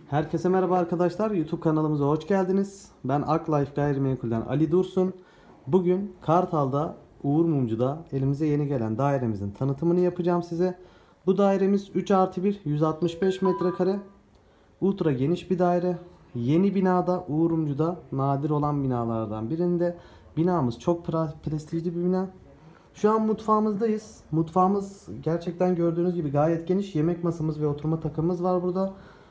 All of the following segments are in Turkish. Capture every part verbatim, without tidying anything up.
Herkese merhaba arkadaşlar. YouTube kanalımıza hoş geldiniz. Ben Aklife Gayrimenkul'den Ali Dursun. Bugün Kartal'da, Uğur Mumcu'da elimize yeni gelen dairemizin tanıtımını yapacağım size. Bu dairemiz üç artı bir, yüz altmış beş metrekare. Ultra geniş bir daire. Yeni binada, Uğur Mumcu'da nadir olan binalardan birinde. Binamız çok prestijli bir bina. Şu an mutfağımızdayız. Mutfağımız gerçekten gördüğünüz gibi gayet geniş. Yemek masamız ve oturma takımımız var burada.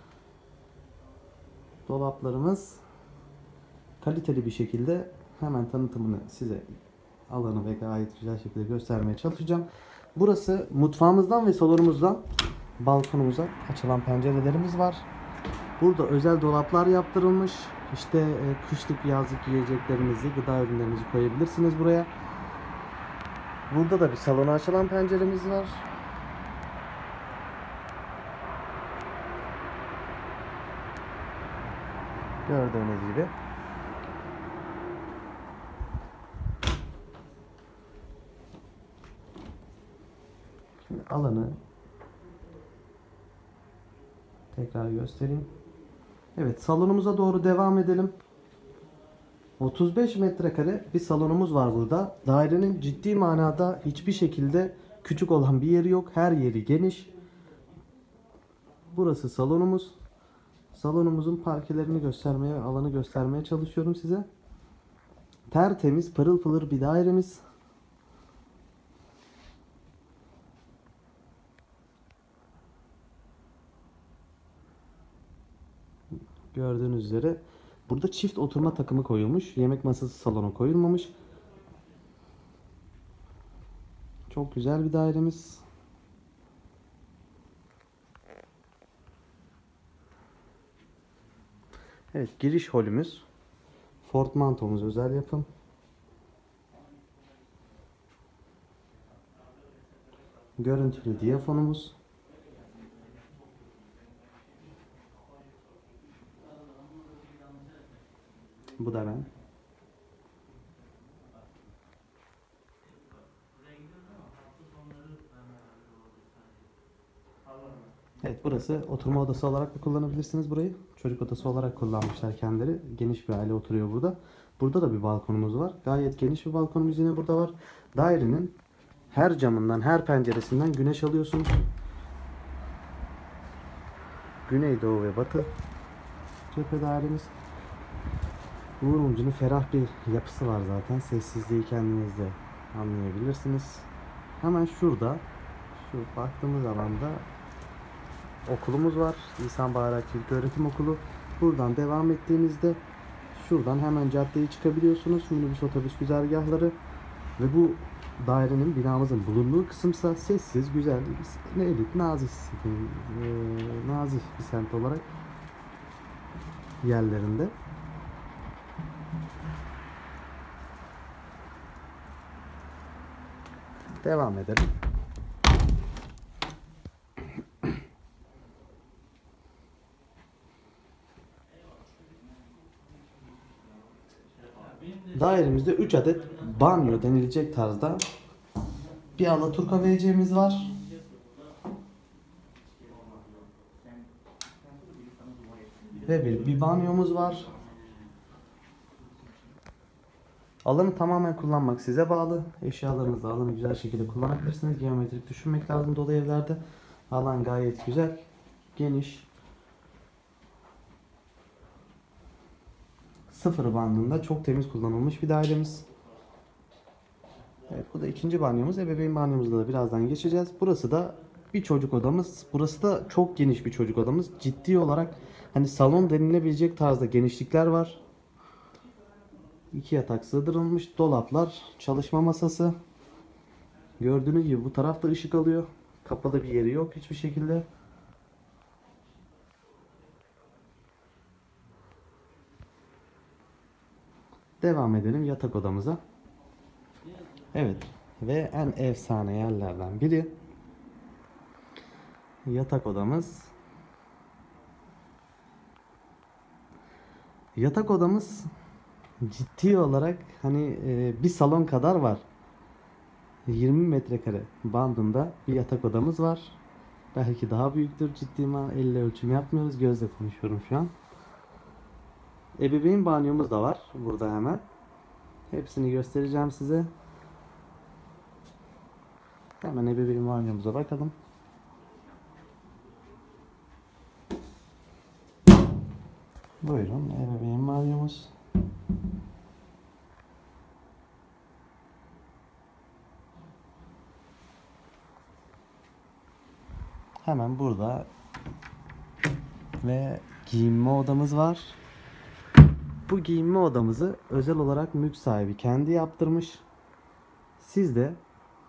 Dolaplarımız kaliteli bir şekilde, hemen tanıtımını size alanı ve gayet güzel şekilde göstermeye çalışacağım. Burası mutfağımızdan ve salonumuzdan balkonumuza açılan pencerelerimiz var. Burada özel dolaplar yaptırılmış. İşte e, kışlık yazlık yiyeceklerinizi, gıda ürünlerinizi koyabilirsiniz buraya. Burada da bir salona açılan penceremiz var. Gördüğünüz gibi. Şimdi alanı tekrar göstereyim. Evet, salonumuza doğru devam edelim. otuz beş metrekare bir salonumuz var burada. Dairenin ciddi manada hiçbir şekilde küçük olan bir yeri yok. Her yeri geniş. Burası salonumuz. Salonumuzun parkelerini göstermeye, alanı göstermeye çalışıyorum size. Tertemiz, pırıl pırıl bir dairemiz. Gördüğünüz üzere burada çift oturma takımı koyulmuş. Yemek masası salona koyulmamış. Çok güzel bir dairemiz. Evet, giriş holümüz. Portmantomuz özel yapım. Görüntülü diyafonumuz. Bu da ben. Evet, burası oturma odası olarak da kullanabilirsiniz burayı. Çocuk odası olarak kullanmışlar kendileri. Geniş bir aile oturuyor burada. Burada da bir balkonumuz var. Gayet geniş bir balkonumuz yine burada var. Dairenin her camından, her penceresinden güneş alıyorsunuz. Güneydoğu ve batı cephe dairemiz. Uğur Mumcu'nun ferah bir yapısı var zaten. Sessizliği kendiniz de anlayabilirsiniz. Hemen şurada, şu baktığımız alanda okulumuz var. İhsan Bayrakçı İlköğretim Okulu. Buradan devam ettiğinizde şuradan hemen caddeye çıkabiliyorsunuz. Minibüs otobüs güzergahları ve bu dairenin, binamızın bulunduğu kısımsa sessiz, güzel, elit, nazih, e, nazih bir semt olarak yerlerinde. Devam edelim. Dairemizde üç adet banyo denilecek tarzda bir alaturka V C'miz var. Ve bir, bir banyomuz var. Alanı tamamen kullanmak size bağlı. Eşyalarınızı alanı güzel şekilde kullanabilirsiniz. Geometrik düşünmek lazım dolu evlerde. Alan gayet güzel, geniş. Sıfır bandında çok temiz kullanılmış bir dairemiz. Evet, bu da ikinci banyomuz. Ebeveyn banyomuzda da birazdan geçeceğiz. Burası da bir çocuk odamız. Burası da çok geniş bir çocuk odamız. Ciddi olarak hani salon denilebilecek tarzda genişlikler var. İki yatak sığdırılmış, dolaplar, çalışma masası. Gördüğünüz gibi bu tarafta ışık alıyor. Kapalı bir yeri yok hiçbir şekilde. Devam edelim yatak odamıza. Evet, ve en efsane yerlerden biri yatak odamız. Yatak odamız ciddi olarak hani e, bir salon kadar var. yirmi metrekare bandında bir yatak odamız var. Belki daha büyüktür. Ciddi ma elle ölçüm yapmıyoruz. Gözle konuşuyorum şu an. Ebeveyn banyomuz da var burada hemen. Hepsini göstereceğim size. Hemen ebeveyn banyomuza bakalım. Buyurun, ebeveyn banyomuz. Hemen burada ve giyinme odamız var. Bu giyinme odamızı özel olarak mülk sahibi kendi yaptırmış. Siz de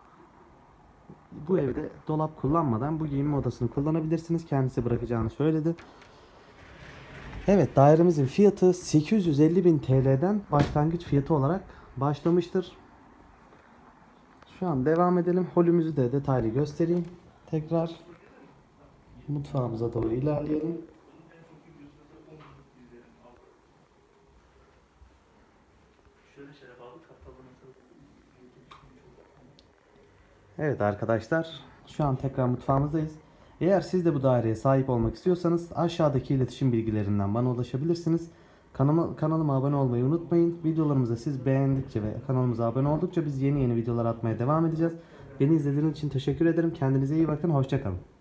bu evde dolap kullanmadan bu giyinme odasını kullanabilirsiniz. Kendisi bırakacağını söyledi. Evet, dairemizin fiyatı sekiz yüz elli bin T L'den başlangıç fiyatı olarak başlamıştır. Şu an devam edelim. Holümüzü de detaylı göstereyim. Tekrar mutfağımıza doğru ilerleyelim. Evet arkadaşlar, şu an tekrar mutfağımızdayız. Eğer siz de bu daireye sahip olmak istiyorsanız aşağıdaki iletişim bilgilerinden bana ulaşabilirsiniz. Kanalıma, kanalıma abone olmayı unutmayın. Videolarımızı siz beğendikçe ve kanalımıza abone oldukça biz yeni yeni videolar atmaya devam edeceğiz. Beni izlediğiniz için teşekkür ederim. Kendinize iyi bakın. Hoşça kalın.